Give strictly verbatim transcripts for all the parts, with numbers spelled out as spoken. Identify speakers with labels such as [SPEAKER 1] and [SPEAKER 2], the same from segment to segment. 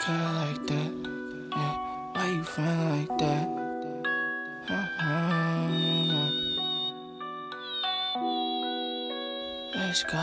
[SPEAKER 1] feel like that? Yeah. Why you feel like that? Uh-huh. Let's go.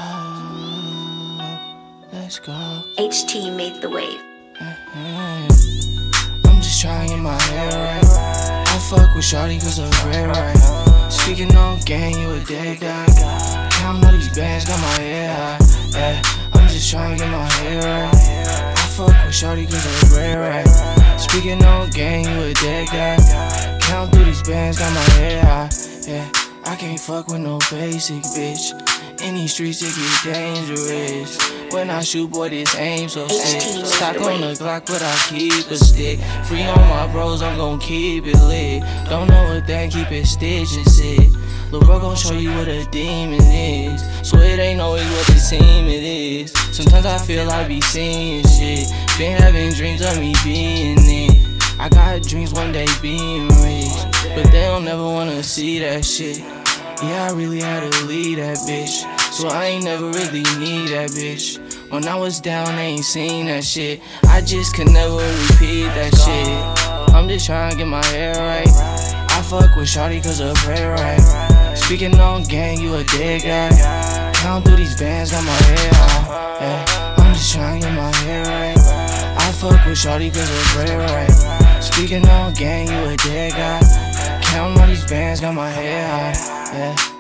[SPEAKER 1] Let's go.
[SPEAKER 2] H T made the wave.
[SPEAKER 1] Uh-huh. I'm just trying to get my hair right. I fuck with shawty cause of red right. Speaking on gang, you a dead guy. Count all these bands, got my hair high. Yeah. I'm just trying to get my hair right. I fuck with shawty cause of red right. Speaking on gang, you a dead guy. Count through these bands, got my head high. Yeah. I can't fuck with no basic bitch. In these streets it get dangerous. When I shoot, boy, this aim so sick. Stock on the Glock, but I keep a stick. Free on my bros, I'm gon' keep it lit. Don't know a thing, keep it stitch and sit. Lil' bro gon' show you what a demon is. So it ain't always what it seem it is. Sometimes I feel I be seeing shit. Been having dreams of me being it. I got dreams one day being rich, but they don't never wanna see that shit. Yeah, I really had to leave that bitch, so I ain't never really need that bitch. When I was down, I ain't seen that shit. I just could never repeat that shit. I'm just trying to get my hair right. I fuck with shawty cause of prayer right. Speaking on gang, you a dead guy. Count through these bands, got my hair high. Yeah, I'm just trying to get my hair right. I fuck with shawty cause of prayer right. Speaking on gang, you a dead guy. Count all these bands, got my head high. Yeah.